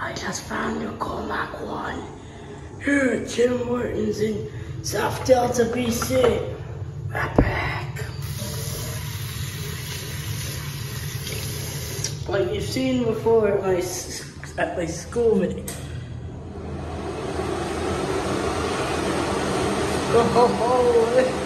I just found a Comac One here at Tim Hortons in South Delta, BC. Right back. Like you've seen before at my school meeting. Oh,